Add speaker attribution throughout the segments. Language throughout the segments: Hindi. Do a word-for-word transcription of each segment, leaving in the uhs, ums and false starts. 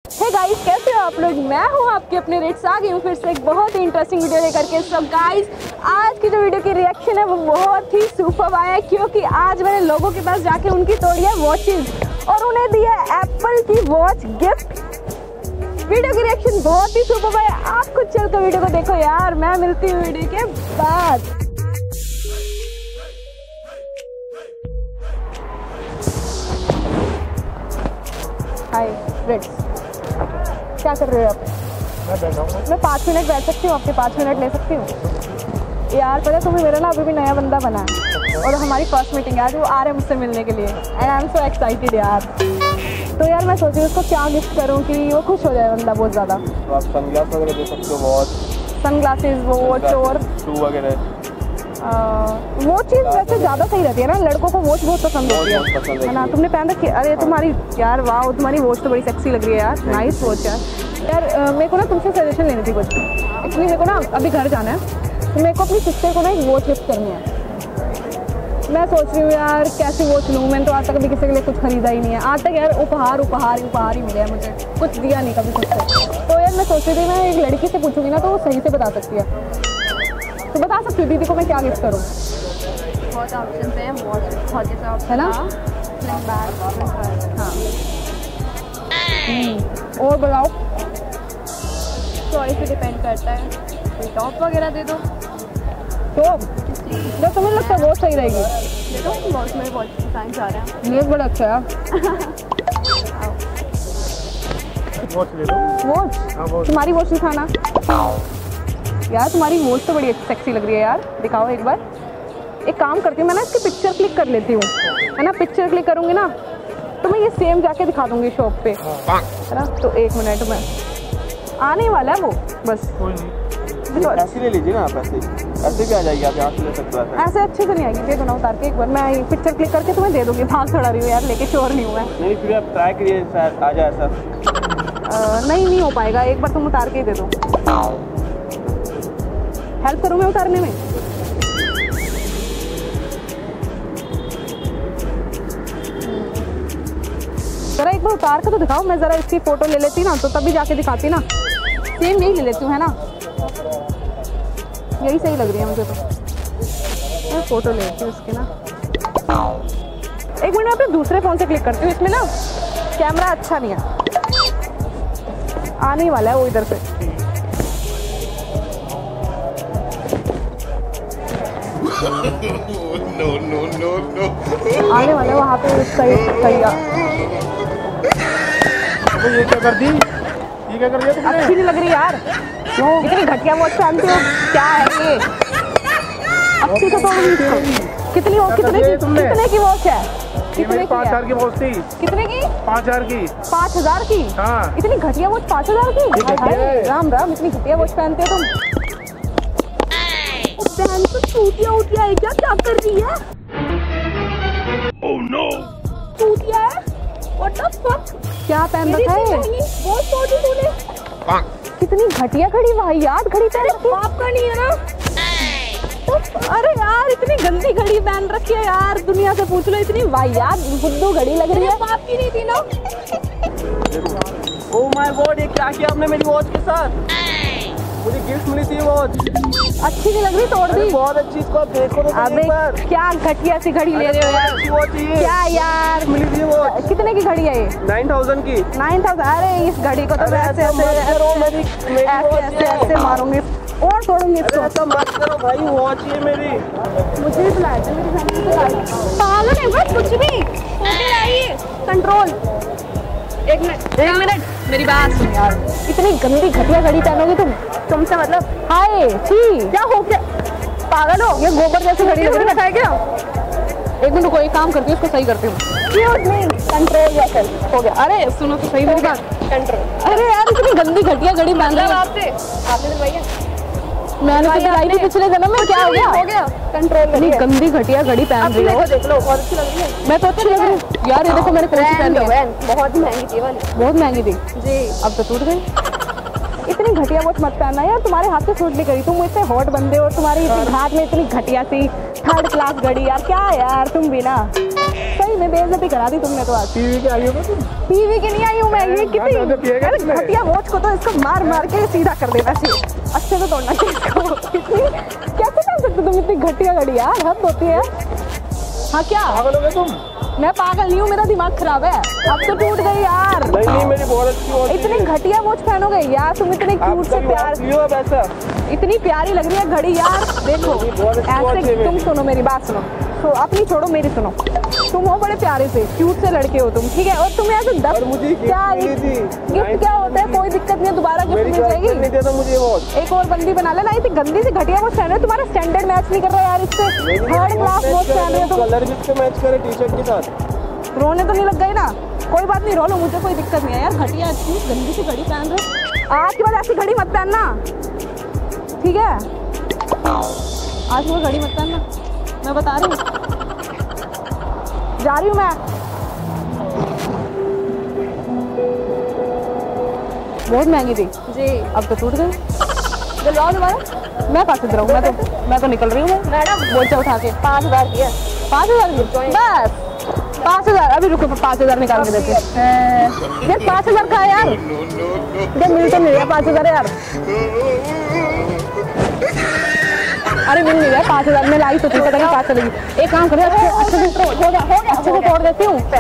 Speaker 1: हे गाइस, कैसे हो आप लोग? मैं हूँ आपके अपने रेट्स आ गई हूँ फिर से एक बहुत ही इंटरेस्टिंग वीडियो लेकर के। सब गाइस, आज की जो वीडियो की रिएक्शन है वो बहुत ही सुपर आया है, क्योंकि आज मैंने लोगों के पास जाके उनकी तोड़ी है वॉचेस और उन्हें दी है एप्पल की वॉच गिफ्ट। वीडियो की रिएक्शन बहुत ही सुपर है, आप खुद चलकर वीडियो को देखो यार। मैं मिलती हूँ वीडियो के बाद। हाय फ्रेंड्स, क्या कर रहे हो आप?
Speaker 2: मैं बैठा हूँ।
Speaker 1: मैं पाँच मिनट बैठ सकती हूँ? आपके पाँच मिनट ले सकती हूँ? यार पता है तुम्हें, मेरा ना अभी भी नया बंदा बना है और हमारी फर्स्ट मीटिंग है आज, वो आ रहे हैं मुझसे मिलने के लिए and I am so excited यार। तो यार मैं सोच रही हूँ उसको क्या गिफ्ट करूँ कि वो खुश हो जाए बंदा बहुत ज़्यादा।
Speaker 2: तो आप सनग्लास वगैरह दे सकते हो, वॉच,
Speaker 1: सन ग्लासेज, वॉच और
Speaker 2: शू वगैरह।
Speaker 1: वो चीज़ वैसे ज़्यादा सही रहती है ना, लड़कों को वॉच बहुत पसंद होती है, है ना? तुमने पहन रखी है? अरे तुम्हारी यार वाह, तुम्हारी वॉच तो बड़ी सेक्सी लग रही है यार, नाइस वॉच यार। यार uh, मेरे को ना तुमसे सजेशन लेनी थी कुछ। एक्चुअली मेरे को ना अभी घर जाना है, तो मेरे को अपनी सिस्टर को ना एक वॉच गिफ्ट करनी है। मैं सोच रही हूँ यार कैसी वॉच लूँ। मैंने तो आज तक कभी किसी के लिए कुछ खरीदा ही नहीं है। आज तक यार उपहार उपहार उपहार ही मिले हैं मुझे, कुछ दिया नहीं कभी खुद से। तो यार मैं सोच रही थी मैं एक लड़की से पूछूंगी ना तो वो सही से बता सकती है। तो बता सकती हूँ दीदी को मैं क्या गिफ्ट करूँ?
Speaker 3: बहुत ऑप्शन हैं, बहुत बहुत जैसे ऑप्शन
Speaker 1: है ना?
Speaker 3: हाँ,
Speaker 1: और बताओ।
Speaker 3: चॉइस पे डिपेंड करता है, कोई टॉप वगैरह दे दो।
Speaker 1: तो जो तुम्हें लगता है वो सही रहेगी?
Speaker 3: दे दो, बहुत मेरे बहुत डिजाइन आ रहे हैं।
Speaker 1: ये बड़ा अच्छा है।
Speaker 2: वॉच ले लो।
Speaker 1: वॉच?
Speaker 2: हाँ, वॉच।
Speaker 1: तुम्हारी वॉच दिखाना यार, तुम्हारी वॉच तो बड़ी सेक्सी लग रही है यार, दिखाओ एक बार। एक काम करती हूँ मैं ना, इसकी पिक्चर क्लिक कर लेती हूँ, है ना? पिक्चर क्लिक करूँगी ना तो मैं ये सेम जाके दिखा दूँगी शॉप पे, है ना? तो एक मिनट में आने वाला है वो, बस।
Speaker 2: कोई नहीं, ऐसे ले लीजिए ना आप, ऐसे ऐसे भी आ जाएगी, आप यहाँ से ले सकते हो।
Speaker 1: ऐसे अच्छे से नहीं आएगी, दे दो ना उतार के एक बार। मैं पिक्चर क्लिक करके तुम्हें दे दूँगी। भाग खड़ा रही हूँ यार, लेके चोर नहीं हूँ मैं।
Speaker 2: नहीं, फिर आप ट्राई करिए, शायद आ जाए ऐसा।
Speaker 1: नहीं नहीं हो पाएगा, एक बार तुम उतार के ही दे दो। हेल्प करूँ मैं उतारने में? जरा एक बार उतार के तो दिखाओ। मैं जरा इसकी फोटो ले लेती ना तो तभी जाके दिखाती ना। सेम यही ले लेती हूँ, है ना? यही सही लग रही है मुझे तो। मैं फोटो ले लेती हूँ इसकी ना। एक मिनट में अपने दूसरे फ़ोन से क्लिक करती हूँ, इसमें ना कैमरा अच्छा नहीं है। आने ही वाला है वो इधर से।
Speaker 2: नो नो नो नो
Speaker 1: आने वाला है वहाँ पे। सही सही है।
Speaker 2: तो ये क्या कर दी? ये क्या कर दिया तुमने?
Speaker 1: अच्छी नहीं लग रही यार। क्यों? इतनी घटिया वॉच पहनते हो, क्या है ये? अच्छी तो तो कितनी हो? कितने की? कितने की वॉच है? कितने की?
Speaker 2: पाँच हजार की वॉच थी।
Speaker 1: कितने की?
Speaker 2: पाँच हजार की।
Speaker 1: पाँच हजार की?
Speaker 2: हाँ।
Speaker 1: इतनी घटिया वॉच पाँच हजार की? हाय राम राम, इतनी घटिया वॉच पहनते हो तुम। बहन तो चूतिया उतिया है क्या? क्या कर रही है?
Speaker 2: ओह नो,
Speaker 1: चूतिया है? What the fuck? क्या पहन रखा है? बहुत छोटी तूने। कितनी घटिया घड़ी, भाई यार घड़ी पहन रखी। बाप का नहीं है ना? तो, अरे यार इतनी गंदी घड़ी पहन रखी है यार, दुनिया से पूछ लो। इतनी वाहियात बुद्धू घड़ी लग रही है। बाप की नहीं थी ना?
Speaker 2: ओह माय गॉड, ये क्या किया आपने मेरी वॉच के साथ? मुझे गिफ्ट मिली थी वॉच।
Speaker 1: अच्छी नहीं लग रही, तोड़ दी।
Speaker 2: बहुत अच्छी, इसको आप देखो तो
Speaker 1: अबे क्या घटिया सी घड़ी ले रहे हो यार?
Speaker 2: अच्छी वॉच चाहिए।
Speaker 1: क्या यार
Speaker 2: मिली थी वॉच।
Speaker 1: कितने की घड़ी है ये?
Speaker 2: नाइन थाउजेंड की।
Speaker 1: Nine thousand? अरे इस घड़ी को तो मैं ऐसे ऐसे ऐसे ऐसे ऐसे मारूंगी और तोड़ूंगी इसको।
Speaker 2: ऐसा मत करो भाई, वॉच ये मेरी।
Speaker 1: मुझे भी बुलाया था, मेरी फैमिली को बुलाया। पागल है बस, कुछ भी होके आइए। कंट्रोल। एक मिनट एक मिनट मेरी बात सुन यार। इतनी गंदी घटिया घड़ी पहनोगी तुम? तुमसे मतलब? हाय छी, क्या हो गया? पागल हो? ये गोबर जैसी घड़ी लग रही है क्या? एक मिनट को एक काम करती हूँ, इसको सही करती हूँ। Control yourself. हो गया? अरे सुनो तो सही मेरी बात। कंट्रोल। अरे यार इतनी गंदी घटिया घड़ी पहन रही है। आपसे आपने दिलवाई? मैंने तो दिलाई थी पिछले जन्म में। क्या हो गया? हो गया कंट्रोल। इतनी गंदी घटिया घड़ी पहन रही हो। देख लो, बहुत अच्छी लग रही है। मैं तो अच्छी लग रही हूँ यार। ये देखो मैंने कौन सी पहनी है।
Speaker 3: बहुत महंगी थी वाली।
Speaker 1: बहुत महंगी थी
Speaker 3: जी।
Speaker 1: अब तो टूट गई। इतनी घटिया वॉच मत पहनना यार, तुम्हारे हाथ से सूट नहीं करी। तुम इतने हॉट बंदे हो, तुम्हारी हाथ में इतनी घटिया सी थर्ड क्लास घड़ी यार, क्या यार तुम भी ना सही में बेइज्जती करा दी तुमने तो आज।
Speaker 2: टीवी के आई हो तुम?
Speaker 1: टीवी की नहीं आई हूँ मैं, ये कितनी घटिया वॉच को तो इसको मार मार के सीधा कर देना चाहिए, अच्छे से तोड़ना चाहिए इसको। कितनी कैसे पहन सकते तुम इतनी घटिया घड़ी यार, हद होती है। हाँ क्या
Speaker 2: पागल हो गए तुम?
Speaker 1: मैं पागल नहीं हूँ, मेरा दिमाग खराब है। अब तो टूट गई यार।
Speaker 2: नहीं नहीं मेरी बहुत अच्छी वॉच है।
Speaker 1: इतनी घटिया वॉच पहनोगे यार तुम, इतने क्यूट से प्यार,
Speaker 2: ऐसा
Speaker 1: इतनी प्यारी लग रही है घड़ी यार। देखो ऐसे तुम सुनो मेरी बात सुनो, तो अपनी छोड़ो मेरी सुनो। तुम हो बड़े प्यारे से क्यूट से लड़के हो तुम, ठीक है, और तुम्हें ऐसे दस क्या गिफ्ट क्या होता है, कोई दिक्कत नहीं है, दोबारा गिफ्ट मिल जाएगी।
Speaker 2: नहीं देता मुझे वॉच,
Speaker 1: एक और बंदी बना लेना। इतनी गंदी से घटिया वॉच पहन रहे हो, तुम्हारा स्टैंडर्ड मैच नहीं कर रहा यार इससे। थर्ड क्लास वॉच पहन रहे हो तुम,
Speaker 2: कलर भी इसके मैच करे टी शर्ट के साथ।
Speaker 1: रोने तो नहीं लग गई ना? कोई बात नहीं, रो लो, मुझे कोई दिक्कत नहीं है यार। घटिया अच्छी गंदी सी घड़ी पहन रहे हो, आज के बाद ऐसी घड़ी मत पहनना, ठीक है? आज वो घड़ी मत पहनना, मैं बता रही हूँ। जा रही हूँ मैं। बहुत महंगी थी
Speaker 3: जी।
Speaker 1: अब तो टूट गई।
Speaker 3: दिलवाओ दोबारा।
Speaker 1: मैं कहाँ से दिलाऊँ, मैं तो मैं तो निकल रही हूँ
Speaker 3: मैडम
Speaker 1: बोझा उठा के।
Speaker 3: पाँच हजार की है।
Speaker 1: पाँच हजार की बस? पाँच हजार अभी रुको, पाँच हजार निकाल के देते हैं। यार पाँच हजार का है यार, ये मिल तो नहीं रहा पाँच हजार यार। अरे मिल नहीं रहा पाँच हजार में, लाई तो थी, पता नहीं पाँच चलेगी। एक काम करें, अच्छे से अच्छे से तोड़ देती हूँ।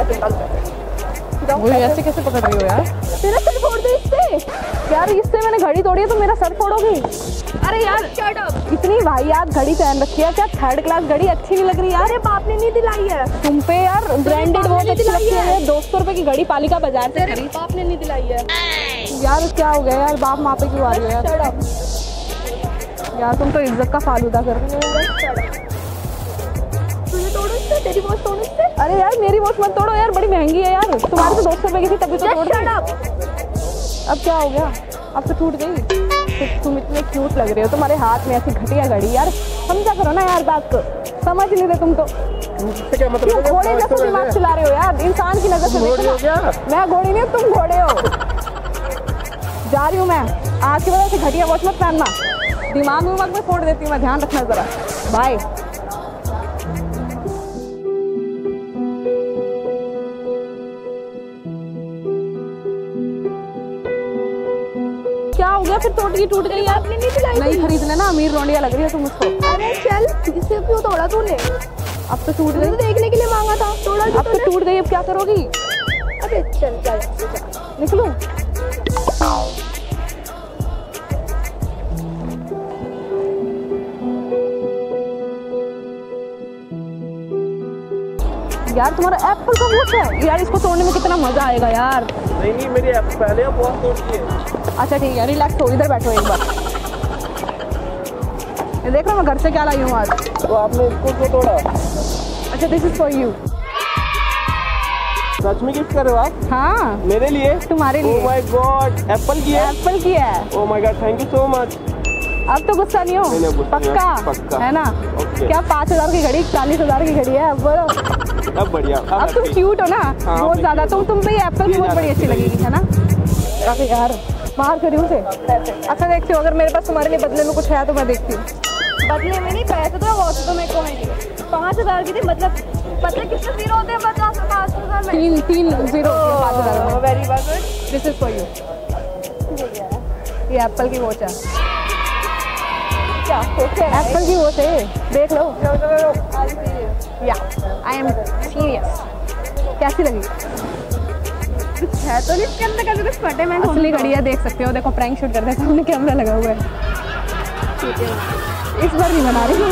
Speaker 1: ऐसे कैसे पकड़ रही हो यार? तेरा सर फोड़ दे इससे यार, इससे मैंने घड़ी तोड़ी है तो मेरा सर फोड़ोगी? अरे यार शट अप, इतनी भाईयात घड़ी पहन रखी है, क्या थर्ड क्लास घड़ी अच्छी नहीं लग रही यार?
Speaker 3: अरे बाप ने नहीं दिलाई है
Speaker 1: तुम पे यार, ब्रांडेड बहुत अच्छी लगती है। दो सौ रुपए की घड़ी पालिका बाजार से खरीद।
Speaker 3: बाप ने नहीं दिलाई है
Speaker 1: यार क्या हो गया यार, बाप माँ पे क्यों आ रही हो यार? यार तुम तो इज्जत का फालूदा कर रही हो।
Speaker 3: तेरी वॉच तोड़ो इससे।
Speaker 1: अरे यार मेरी वॉच मत तोड़ो यार, बड़ी महंगी है यार, तुम्हारे तो दो सौ रुपए की थी तभी तो तोड़ दी। अब क्या हो गया, अब तो टूट गई। तो तुम इतने क्यूट लग रहे हो, तुम्हारे हाथ में ऐसी घटिया घड़ी यार, समझा करो ना यार बात को, समझ नहीं रहे तुम तो।
Speaker 2: क्या मतलब?
Speaker 1: घोड़े जैसे दिमाग चला रहे हो यार, इंसान की नजर से देखो। मैं घोड़ी नहीं, तुम घोड़े हो। जा रही हूँ मैं, आज की वजह से घटिया वॉच मत पहनना, दिमाग विमाग में फोड़ देती हूँ मैं, ध्यान रखना जरा। बाय। क्या हो गया फिर? टूट गई टूट गई यार, नहीं दिलाई। नहीं खरीदना ना, अमीर रोंडिया लग रही है तुम उसको।
Speaker 3: अरे चल, इसे क्यों तोड़ा तूने?
Speaker 1: अब तो टूट गई,
Speaker 3: देखने के लिए मांगा था, तोड़ा
Speaker 1: अब तो टूट गई, अब क्या करोगी?
Speaker 3: अबे चल चल
Speaker 1: निकलूं? यार तुम्हारा एप्पल का वॉच है यार, इसको तोड़ने में कितना मजा आएगा यार।
Speaker 2: नहीं नहीं मेरी एप्पल पहले बहुत तोड़ती है।
Speaker 1: अच्छा ठीक है, रिलैक्स हो, इधर बैठो एक बार। ये देख रहा मैं घर से क्या लाई हूँ आज।
Speaker 2: तो आपने इसको क्यों तोड़ा?
Speaker 1: अच्छा दिस इज फॉर यू।
Speaker 2: सच में गिफ्ट कर रहे हो आप?
Speaker 1: हाँ
Speaker 2: मेरे लिए?
Speaker 1: तुम्हारे लिए।
Speaker 2: ओह माय गॉड, एप्पल की है?
Speaker 1: एप्पल की है।
Speaker 2: Oh my God, thank you so much.
Speaker 1: अब तो गुस्सा नहीं हो?
Speaker 2: नहीं, नहीं, गुस्सा नहीं,
Speaker 1: पक्का?
Speaker 2: पक्का
Speaker 1: है ना?
Speaker 2: ओके।
Speaker 1: क्या पाँच हजार की घड़ी चालीस हजार की घड़ी है? अब बोलो।
Speaker 2: अब बढ़िया।
Speaker 1: अब तुम क्यूट हो ना
Speaker 2: हाँ,
Speaker 1: बहुत ज्यादा, तुम तुम पे एप्पल की बहुत बड़ी अच्छी लगेगी, है ना? अरे यार बाहर करी उसे। अच्छा देखती हूँ, अगर मेरे पास तुम्हारे लिए बदले में कुछ है तो मैं देखती हूँ।
Speaker 3: बदले में नहीं, पैसे तो वॉच तो मेरे को है। पाँच हजार की थी, मतलब पता कितने जीरो होते हैं पचास पाँच हजार में?
Speaker 1: तीन तीन जीरो पाँच हजार में।
Speaker 3: Very good,
Speaker 1: this is for you. ये एप्पल की वॉच है।
Speaker 3: क्या
Speaker 1: एप्पल की वॉच है, देख लो। या आई एम सीरियस। कैसी लगी?
Speaker 3: कुछ है तो नहीं इसके अंदर, कभी कुछ फटे? मैं
Speaker 1: असली घड़ी है, देख सकते हो। देखो प्रैंक शूट करते हैं, सामने कैमरा लगा हुआ है। इस बार नहीं बना रही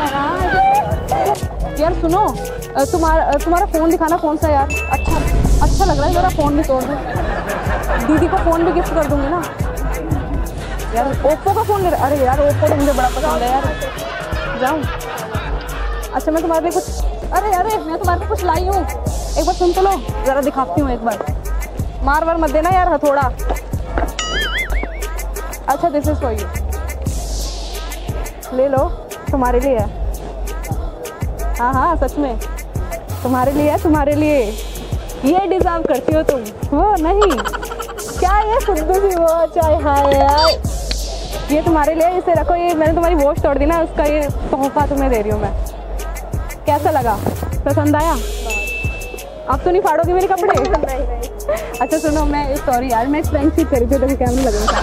Speaker 1: यार। सुनो, तुम्हारा तुम्हारा फोन दिखाना कौन सा यार? अच्छा अच्छा लग रहा है, मेरा फोन भी तोड़ दूँ। दीदी को फोन भी गिफ्ट कर दूंगी ना यार। ओप्पो का फोन ले, अरे यार ओप्पो तो मुझे बड़ा पसंद है यार। जाऊँ? अच्छा मैं तुम्हारे लिए कुछ, अरे अरे मैं तुम्हारे लिए कुछ लाई हूँ, एक बार सुन तो लो, जरा दिखाती हूँ एक बार। मार वार मत देना यार हथौड़ा। अच्छा दिस इज फॉर यू, ले लो, तुम्हारे लिए है। हाँ हाँ सच में तुम्हारे लिए है, तुम्हारे लिए। ये डिजर्व करती हो तुम। वो नहीं क्या ये सुंदर सी वॉच है। हाय यार, ये तुम्हारे लिए, इसे रखो। ये मैंने तुम्हारी वॉच तोड़ दी ना, उसका ये तोहफा तुम्हें दे रही हूँ मैं। कैसा लगा, पसंद आया? अब तो नहीं फाड़ोगी मेरे कपड़े?
Speaker 3: नहीं नहीं।
Speaker 1: अच्छा सुनो, मैं सॉरी यार, मैं फ्रेंड सीट करी थी तो कैमरा लगा।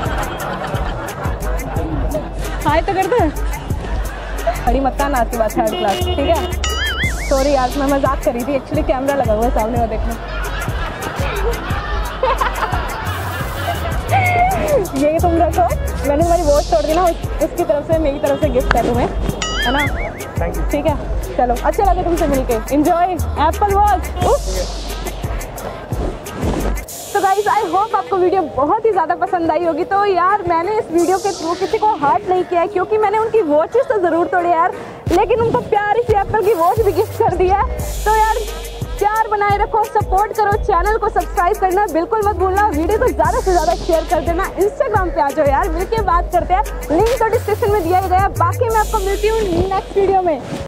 Speaker 1: हाय तो कर दो, बड़ी मत ना आपकी बात, थर्ड क्लास, ठीक है? सॉरी यार, मैं मजाक करी थी, एक्चुअली कैमरा लगा हुआ है सामने, वो देखना। ये तुम रखो, मैंने तुम्हारी वॉच तोड़ दी ना, उसकी तरफ से, मेरी तरफ से गिफ्ट है तुम्हें, है ना?
Speaker 2: Thank you.
Speaker 1: ठीक है, चलो, अच्छा लगा तुमसे मिलके, एंजॉय एप्पल वॉच। तो गाइस, आई होप आपको वीडियो बहुत ही ज़्यादा पसंद आई होगी। तो यार, मैंने इस वीडियो के थ्रू किसी को हर्ट नहीं किया है, क्योंकि मैंने उनकी वॉचेस तो ज़रूर तोड़े यार, लेकिन उनको प्यारी सी एप्पल की वॉच भी गिफ्ट कर दिया है। तो यार, प्यार बनाए रखो, सपोर्ट करो, चैनल को सब्सक्राइब करना बिल्कुल मत भूलना, वीडियो को ज़्यादा से ज़्यादा शेयर कर देना। इंस्टाग्राम पे आ जाओ यार, मिलके बात करते हैं, लिंक तो डिस्क्रिप्शन में दिया ही गया। बाकी मैं आपको मिलती हूँ नेक्स्ट वीडियो में।